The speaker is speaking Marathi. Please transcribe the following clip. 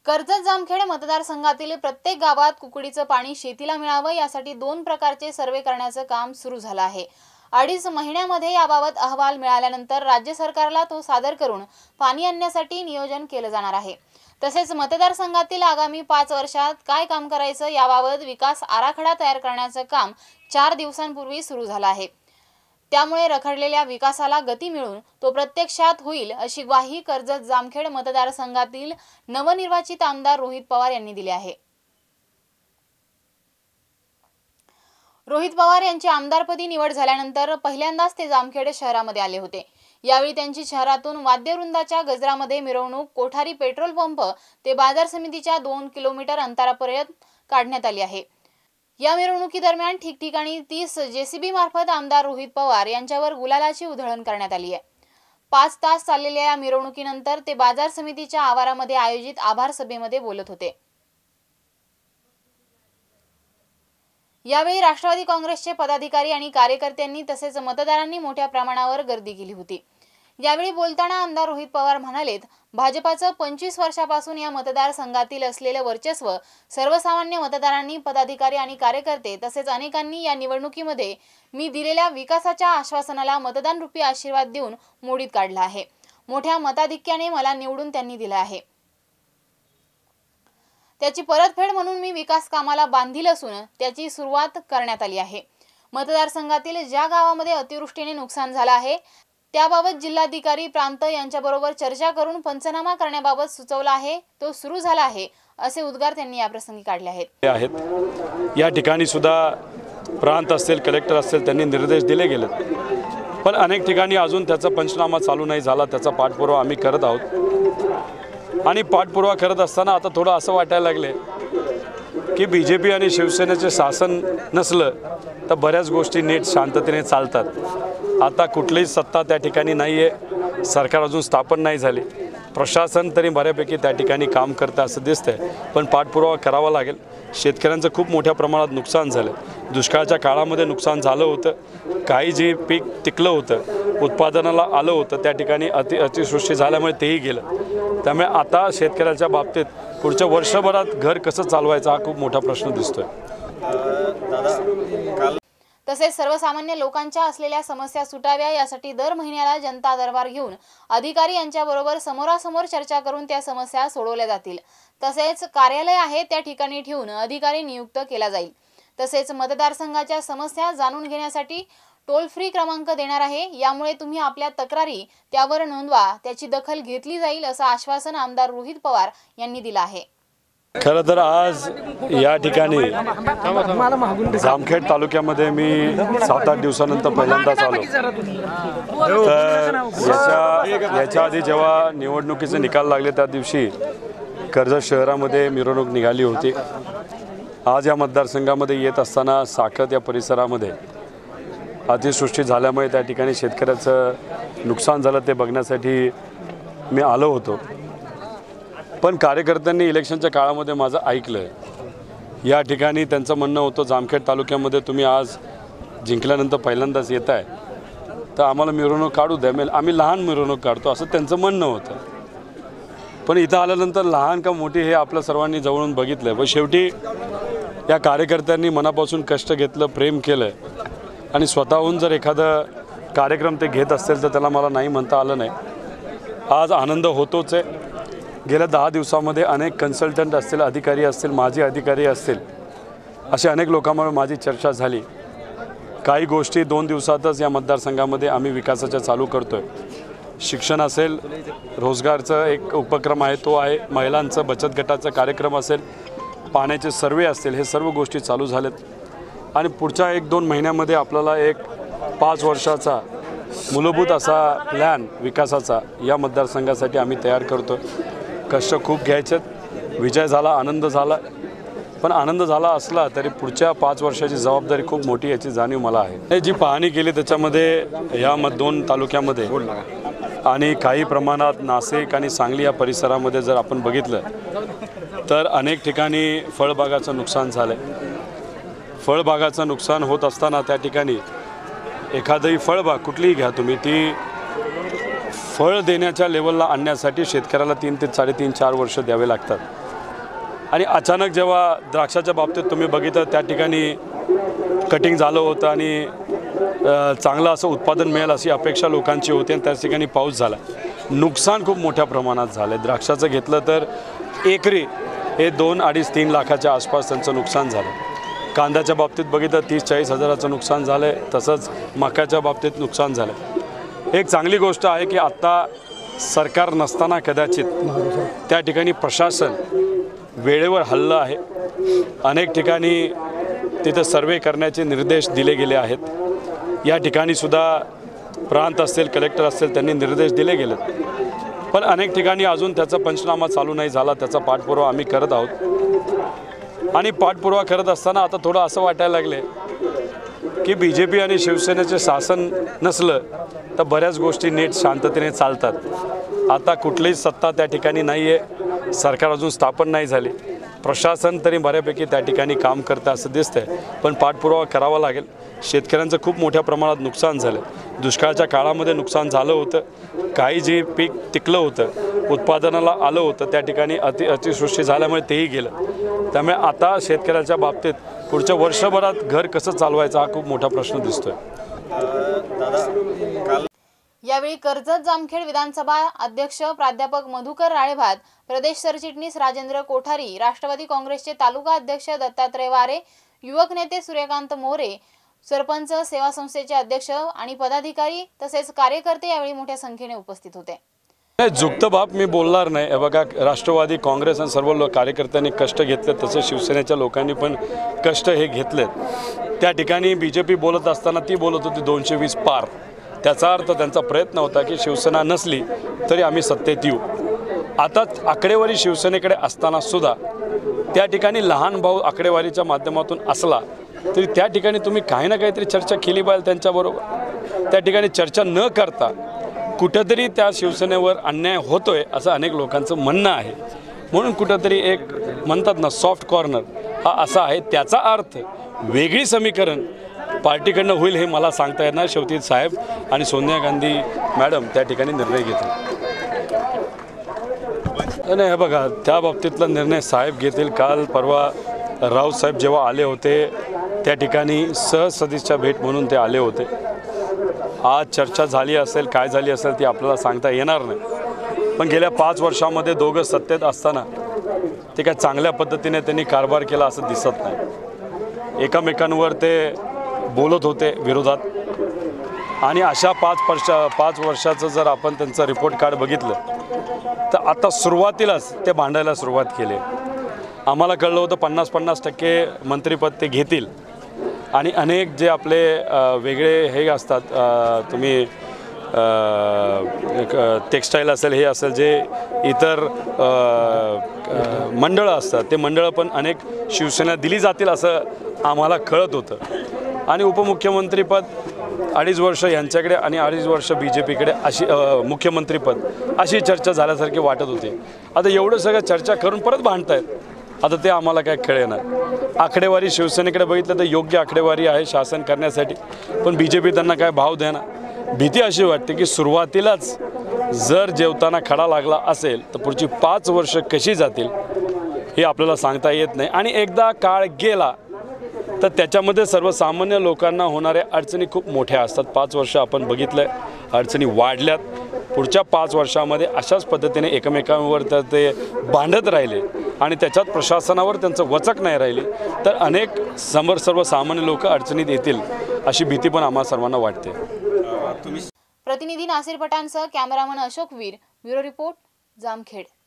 कर्जत जामखेड मतदारसंघातील प्रत्येक गावात कुकडीचं पाणी शेतीला मिळावं यासाठी 2 प्रकारचे सर्वे करण्याचं काम सुरू झालं आहे। 2.5 महिन्यामध्ये याबाबत अहवाल मिळाल्यानंतर राज्य सरकारला तो सादर करून पाणी आणण्यासाठी नियोजन केलं जाणार आहे। तसेच मतदारसंघातील आगामी 5 वर्षात काय काम करायचं याबाबत विकास आराखडा तयार करण्याचं काम 4 दिवसांपूर्वी सुरू झालं आहे। त्यामुळे रखडलेल्या विकासाला गती मिळून तो प्रत्यक्षात होईल अशी ग्वाही कर्जत जामखेड मतदारसंघातील नवनिर्वाचित आमदार रोहित पवार यांनी दिली आहे। रोहित पवार यांची आमदारपदी निवड झाल्यानंतर पहिल्यांदाच ते जामखेड शहरामध्ये आले होते। यावेळी त्यांची शहरातून वाद्यवृंदाच्या गजरामध्ये मिरवणूक कोठारी पेट्रोल पंप ते बाजार समितीच्या 2 किलोमीटर अंतरापर्यंत काढण्यात आली आहे। या मिरवणुकीदरम्यान ठिकठिकाणी 30 जेसीबी मार्फत आमदार रोहित पवार यांच्यावर गुलालाची उधळण करण्यात आली आहे। 5 तास चाललेल्या या मिरवणुकीनंतर ते बाजार समितीच्या आवारामध्ये आयोजित आभार सभेमध्ये बोलत होते। यावेळी राष्ट्रवादी काँग्रेसचे पदाधिकारी आणि कार्यकर्त्यांनी तसेच मतदारांनी मोठ्या प्रमाणावर गर्दी केली होती। यावेळी बोलताना आमदार रोहित पवार म्हणालेत, भाजपाचं 25 वर्षापासून या मतदारसंघातील असलेलं वर्चस्व सर्वसामान्य मतदारांनी, पदाधिकारी आणि कार्यकर्ते तसेच अनेकांनी या निवडणुकीमध्ये मी दिलेल्या विकासाच्या आश्वासनाला मतदान रूपी आशीर्वाद देऊन मोडीत काढला आहे। मोठ्या मताधिक्याने मला निवडून त्यांनी दिलं आहे। त्याची परतफेड म्हणून मी विकास कामाला बांधील असून त्याची सुरुवात करण्यात आली आहे। मतदारसंघातील ज्या गावामध्ये अतिवृष्टीने नुकसान झालं आहे त्याबाबत जिल्हाधिकारी प्रांत यांच्याबरोबर चर्चा करून पंचनामा करण्याबाबत सुचवलं आहे, तो सुरू झाला आहे असे उद्गार त्यांनी या प्रसंगी काढले आहेत। या ठिकाणी सुद्धा प्रांत असतील, कलेक्टर असतील, त्यांनी निर्देश दिले गेलेत, पण अनेक ठिकाणी अजून त्याचा पंचनामा चालू नाही झाला। त्याचा पाठपुरावा आम्ही करत आहोत आणि पाठपुरावा करत असताना आता थोडं असं वाटायला लागले की बीजेपी आणि शिवसेनेचे शासन नसलं तर बऱ्याच गोष्टी नीट शांततेने चालतात। आता कुठलीही सत्ता त्या ठिकाणी नाही आहे, सरकार अजून स्थापन नाही झाले, प्रशासन तरी बऱ्यापैकी त्या ठिकाणी काम करतं असं दिसतंय, पण पाठपुरावा करावा लागेल। शेतकऱ्यांचं खूप मोठ्या प्रमाणात नुकसान झालं, दुष्काळाच्या काळामध्ये नुकसान झालं होतं, काही जे पीक टिकलं होतं, उत्पादनाला आलं होतं, त्या ठिकाणी अतिवृष्टी झाल्यामुळे तेही गेलं। त्यामुळे आता शेतकऱ्याच्या बाबतीत पुढच्या वर्षभरात घर कसं चालवायचं हा खूप मोठा प्रश्न दिसतोय। तसेच सर्वसामान्य लोकांच्या असलेल्या समस्या सुटाव्या यासाठी दर महिन्याला जनता दरबार घेऊन अधिकारी यांच्याबरोबर समोरासमोर चर्चा करून त्या समस्या सोडवल्या जातील। तसेच कार्यालय आहे त्या ठिकाणी ठेवून अधिकारी नियुक्त केला जाईल। तसेच मतदारसंघाच्या समस्या जाणून घेण्यासाठी टोल फ्री क्रमांक देणार आहे, यामुळे तुम्ही आपल्या तक्रारी त्यावर नोंदवा, त्याची दखल घेतली जाईल असं आश्वासन आमदार रोहित पवार यांनी दिलं आहे। खरं तर आज या ठिकाणी जामखेड तालुक्यामध्ये मी 7-8 दिवसानंतर पहिल्यांदाच आलो। तर याच्या आधी जेव्हा निवडणुकीचे निकाल लागले त्या दिवशी कर्जत शहरामध्ये मिरवणूक निघाली होती। आज या मतदारसंघामध्ये येत असताना साखत या परिसरामध्ये अतिवृष्टी झाल्यामुळे त्या ठिकाणी शेतकऱ्याचं नुकसान झालं ते बघण्यासाठी मी आलो होतो, पण कार्यकर्त्यांनी इलेक्शनच्या काळामध्ये माझं ऐकलं। या ठिकाणी त्यांचं म्हणणं होतं, जामखेड तालुक्यामध्ये तुम्ही आज जिंकल्यानंतर पहिल्यांदाच येत आहे तर आम्हाला मिरवणूक काढू द्या, आम्ही लहान मिरवणूक काढतो असं त्यांचं म्हणणं होतं। पण इथं आल्यानंतर लहान का मोठी हे आपल्या सर्वांनी जवळून बघितलं, पण शेवटी या कार्यकर्त्यांनी मनापासून कष्ट घेतलं, प्रेम केलं आणि स्वतःहून जर एखादा कार्यक्रम ते घेत असतील तर त्याला मला नाही म्हणता आलं नाही। आज आनंद होतोच आहे। गेल्या 10 दिवसामध्ये अनेक कन्सल्टंट असतील, अधिकारी असतील, माजी अधिकारी असतील, असे अनेक लोकांमुळे माझी चर्चा झाली। काही गोष्टी 2 दिवसातच या मतदारसंघामध्ये आम्ही विकासाच्या चालू करतो आहे। शिक्षण असेल, रोजगारचा एक उपक्रम आहे तो आहे, महिलांचं बचत गटाचा कार्यक्रम असेल, पाण्याचे सर्वे असतील, हे सर्व गोष्टी चालू झालेत आणि पुढच्या 1-2 महिन्यामध्ये आपल्याला एक 5 वर्षाचा मूलभूत असा प्लॅन विकासाचा या मतदारसंघासाठी आम्ही तयार करतो। कष्ट खूप घ्यायचेत, विजय झाला, आनंद झाला, पण आनंद झाला असला तरी पुढच्या 5 वर्षाची जबाबदारी खूप मोठी याची जाणीव मला आहे। जी पाहणी केली त्याच्यामध्ये या 2 तालुक्यामध्ये आणि काही प्रमाणात नाशिक आणि सांगली या परिसरामध्ये जर आपण बघितलं तर अनेक ठिकाणी फळबागाचं नुकसान झालं आहे। फळबागाचं नुकसान होत असताना त्या ठिकाणी एखादी फळबाग कुठलीही घ्या तुम्ही, ती फळ देण्याच्या लेवलला आणण्यासाठी शेतकऱ्याला 3 ते 3.5-4 वर्ष द्यावे लागतात। आणि अचानक जेव्हा द्राक्षाच्या बाबतीत तुम्ही बघितलं त्या ठिकाणी कटिंग झालं होतं आणि चांगलं असं उत्पादन मिळेल अशी अपेक्षा लोकांची होती आणि त्याच ठिकाणी पाऊस झाला. नुकसान खूप मोठ्या प्रमाणात झालं आहे. द्राक्षाचं घेतलं तर एकरी हे 2-2.5-3 लाखाच्या आसपास त्यांचं नुकसान झालं. कांद्याच्या बाबतीत बघितलं 30-40 हजाराचं नुकसान झालं आहे. तसंच मक्याच्या बाबतीत नुकसान झालं. एक चांगली गोष्ट आहे की आत्ता सरकार नसताना कदाचित त्या ठिकाणी प्रशासन वेळेवर हल्लं आहे. अनेक ठिकाणी तिथं सर्वे करण्याचे निर्देश दिले गेले आहेत. या ठिकाणी सुद्धा प्रांत असतील, कलेक्टर असतील, त्यांनी निर्देश दिले गेलेत. पण अनेक ठिकाणी अजून त्याचा पंचनामा चालू नाही झाला. त्याचा पाठपुरावा आम्ही करत आहोत आणि पाठपुरावा करत असताना आता थोडं असं वाटायला लागले की BJP आणि शिवसेनेचे शासन नसलं तर बऱ्याच गोष्टी नीट शांततेने चालतात. आता कुठलीच सत्ता त्या ठिकाणी नाही आहे. सरकार अजून स्थापन नाही झाले. प्रशासन तरी बऱ्यापैकी त्या ठिकाणी काम करतं असं दिसतंय. पण पाठपुरावा करावा लागेल. शेतकऱ्यांचं खूप मोठ्या प्रमाणात नुकसान झालं. दुष्काळाच्या काळामध्ये नुकसान झालं होतं. काही जे पीक टिकलं होतं, उत्पादनाला आलं होतं, त्या ठिकाणी अतिवृष्टी झाल्यामुळे तेही गेलं. त्यामुळे आता शेतकऱ्याच्या बाबतीत पुढच्या वर्षभरात घर कसं चालवायचं हा खूप मोठा प्रश्न दिसतोय. यावेळी कर्जत जामखेड विधानसभा अध्यक्ष प्राध्यापक मधुकर राळेभात, प्रदेश सरचिटणीस राजेंद्र कोठारी, राष्ट्रवादी काँग्रेसचे तालुका अध्यक्ष दत्तात्रय वारे, युवक नेते सूर्यकांत मोरे, सरपंच सेवा संस्थेचे अध्यक्ष आणि पदाधिकारी तसेच कार्यकर्ते यावेळी मोठ्या संख्येने उपस्थित होते. जुक्त बाब मी बोलणार नाही. हे बघा, राष्ट्रवादी काँग्रेस आणि सर्व कार्यकर्त्यांनी कष्ट घेतले, तसे शिवसेनेच्या लोकांनी पण कष्ट हे घेतलेत. त्या ठिकाणी BJP बोलत असताना ती बोलत होती 220 पार. त्याचा अर्थ त्यांचा प्रयत्न होता की शिवसेना नसली तरी आम्ही सत्तेत येऊ. आता आकडेवारी शिवसेनेकडे असताना सुद्धा त्या ठिकाणी लहान भाऊ आकडेवारीच्या माध्यमातून असला तरी त्या ठिकाणी तुम्ही काही ना काहीतरी चर्चा केली पाहिजे त्यांच्याबरोबर. त्या ठिकाणी चर्चा न करता कुठंतरी त्या शिवसेनेवर अन्याय होतोय असं अनेक लोकांचं म्हणणं आहे. म्हणून कुठंतरी एक म्हणतात ना सॉफ्ट कॉर्नर हा असा आहे. त्याचा अर्थ वेगळी समीकरण पार्टीकडनं होईल हे मला सांगता येणार. शेवटी साहेब आणि सोनिया गांधी मॅडम त्या ठिकाणी निर्णय घेतील. नाही, हे बघा, त्या बाबतीतला निर्णय साहेब घेतील. काल परवा राऊत साहेब जेव्हा आले होते त्या ठिकाणी सहसदस्या भेट म्हणून ते आले होते. आज चर्चा झाली असेल, काय झाली असेल ती आपल्याला सांगता येणार नाही. पण गेल्या 5 वर्षामध्ये दोघं सत्तेत असताना ते काय चांगल्या पद्धतीने त्यांनी कारभार केला असं दिसत नाही. एकमेकांवर ते बोलत होते विरोधात. आणि अशा 5 वर्षाचं जर आपण त्यांचं रिपोर्ट कार्ड बघितलं तर आता सुरुवातीलाच ते भांडायला सुरुवात केली. आम्हाला कळलं होतं 50-50% मंत्रिपद ते घेतील आणि अनेक जे आपले वेगळे हे असतात, तुम्ही टेक्स्टाईल असेल, हे असेल, जे इतर मंडळं असतात ते मंडळं पण अनेक शिवसेना दिली जातील असं आम्हाला कळत होतं. आणि उपमुख्यमंत्रीपद 2.5 वर्ष यांच्याकडे आणि 2.5 वर्ष BJPकडे अशी मुख्यमंत्रीपद अशी चर्चा झाल्यासारखी वाटत होती. आता एवढं सगळं चर्चा करून परत भांडतायत. आता ते आम्हाला काय कळेना. आकडेवारी शिवसेनेकडे बघितलं तर योग्य आकडेवारी आहे शासन करण्यासाठी, पण BJP त्यांना काय भाव देना. भीती अशी वाटते की सुरुवातीलाच जर जेवताना खडा लागला असेल तर पुढची 5 वर्ष कशी जातील हे आपल्याला सांगता येत नाही. आणि एकदा काळ गेला तर त्याच्यामध्ये सर्वसामान्य लोकांना होणाऱ्या अडचणी खूप मोठ्या असतात. 5 वर्ष आपण बघितलं अडचणी वाढल्यात. पुढच्या 5 वर्षामध्ये अशाच पद्धतीने एकमेकांवर तर ते भांडत राहिले आणि त्याच्यात प्रशासनावर त्यांचं वचक नाही राहिली तर अनेक सर्वसामान्य लोक अडचणीत येतील अशी भीती पण आम्हा सर्वांना वाटते. प्रतिनिधी नासिर पठाणसह cameraman Ashok Veer, bureau report, Jamkhed.